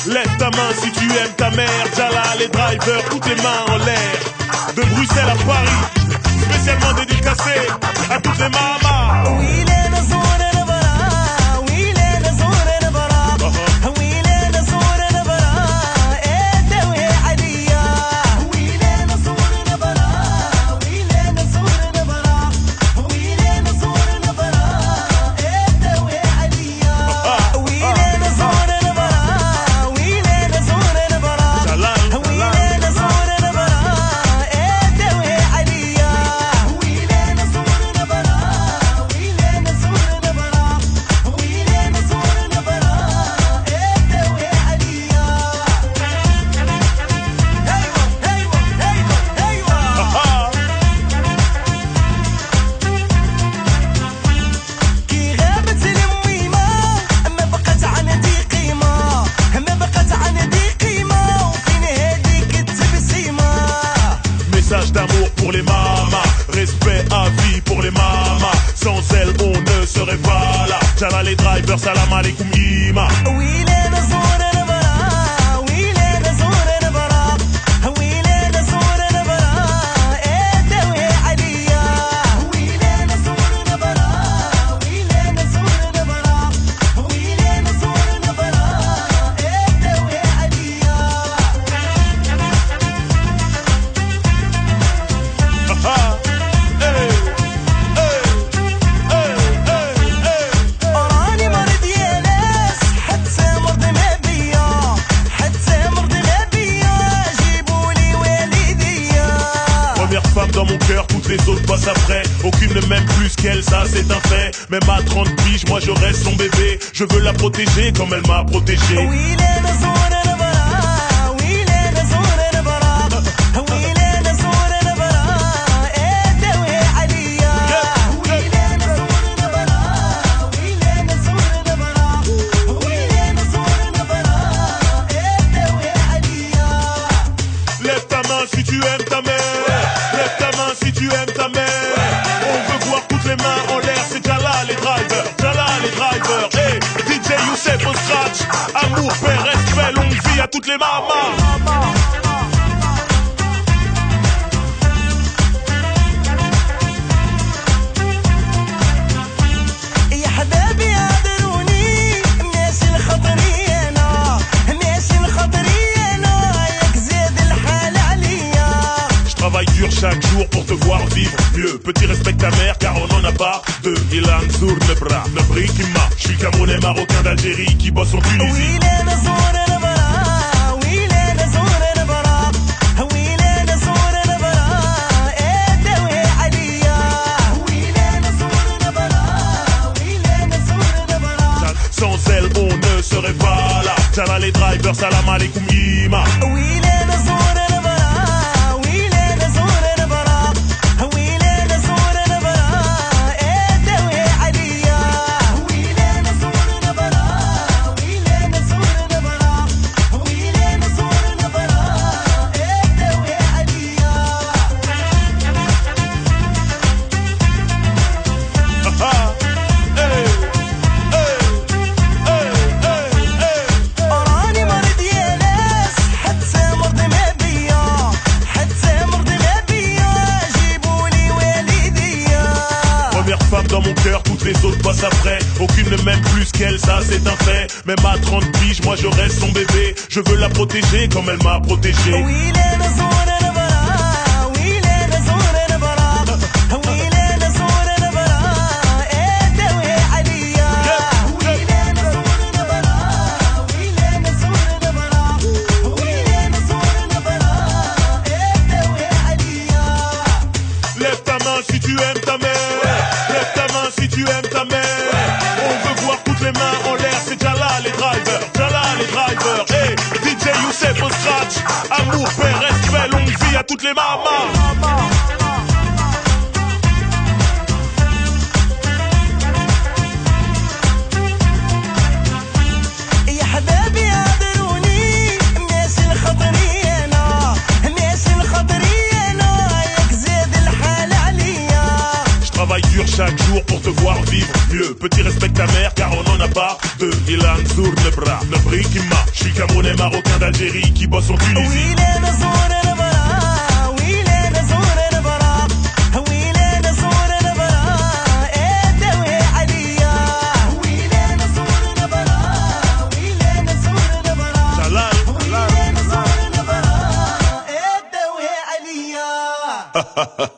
Lève ta main si tu aimes ta mère. Jala, les drivers, toutes les mains en l'air. De Bruxelles à Paris, spécialement dédicacé à toutes les mamas. Oui, les نزور البراء وي les نزور البراء وي les نزور البراء ادوي عليا وي les نزور البراء وي les نزور البراء وي les نزور البراء ادوي عليا وي les نزور البراء وي les نزور البراء وي les نزور البراء ادوي عليا وي les نزور البراء وي les نزور البراء وي les نزور البراء ادوي عليا ايوه كي غابت الميمة ما بقت عندي قيمة ما بقت عندي قيمة وفين هذيك التبسيمة Message d'amour pour les mamas, respect à vie pour les mamas. Sans elles on ne serait pas là. Jala les drivers, salam alaikum ima. وي les نزور البراء وي les نزور البراء وي les نزور البراء ادوي عليا وي les نزور البراء وي les نزور البراء وي les نزور البراء ادوي عليا راني مرض يا ناس حتى مرض ما بيا حتى مرض ما بيا جيبولي والديا Première femme dans mon cœur, toutes les autres passent après. Aucune ne m'aime plus qu'elle, ça c'est un fait. Même à 30 piges, moi je reste son bébé. Je veux la protéger comme elle m'a protégé. وي les نزور البراء وي les نزور البراء وي les نزور البراء ادوي عليا وي les نزور البراء وي les نزور البراء وي les نزور البراء ادوي عليا Lève ta main si tu aimes ta mère. Lève ta main si tu aimes ta mère. On veut voir toutes les mains en l'air. C'est Jala les drivers. Jala les drivers. Hey, DJ Youssef au scratch. Amour, paix, respect, longue vie à toutes les mamas. يا حبابي عذروني ماشي لخاطري انا ماشي لخاطري انا ياك زاد الحال عليا Je travaille dur chaque jour pour te voir vivre mieux. Petit respecte ta mère car on n'en a pas deux. Ilan Zour Nebra, Nebri Kima. Je suis Camerounais, Marocain d'Algérie qui bosse en Tunisie. وي les نزور البراء وي les نزور البراء وي les نزور البراء ادوي عليا وي les نزور البراء وي les نزور البراء Sans elle on ne serait pas là. Jala les drivers, salam alaikum ima. وي les نزور البراء وي les نزور البراء وي les نزور البراء ادوي عليا وي les نزور البراء وي les نزور البراء وي les نزور البراء ادوي عليا راني مرض يا ناس حتى مرض ما بيا حتى مرض ما بيا جيبولي والديا Première femme dans mon cœur, toutes les autres passent après. Aucune ne m'aime plus qu'elle, ça c'est un fait. Même à 30 piges, moi je reste son bébé. Je veux la protéger comme elle m'a protégé. وي les نزور البراء وي les نزور البراء وي les نزور البراء ادوي عليا وي les نزور البراء وي les نزور البراء وي les نزور البراء ادوي عليا Lève ta main si tu aimes ta mère. Lève ta main si tu aimes ta mère. On veut voir toutes les mains en l'air. C'est Jala les drivers. Jala les drivers. Hey, DJ Youssef au scratch. Amour, paix, respect, longue vie à toutes les mamas. يا حبابي عذروني ماشي لخاطري انا ماشي لخاطري انا ياك زاد الحال عليا Je travaille dur chaque jour pour te voir vivre mieux. Petit, respecte ta mère car on en a pas de Ilan Zour Nebra, Nebri Kima. Je suis Camerounais, Marocain d'Algérie qui bosse en Tunisie. Ha ha ha.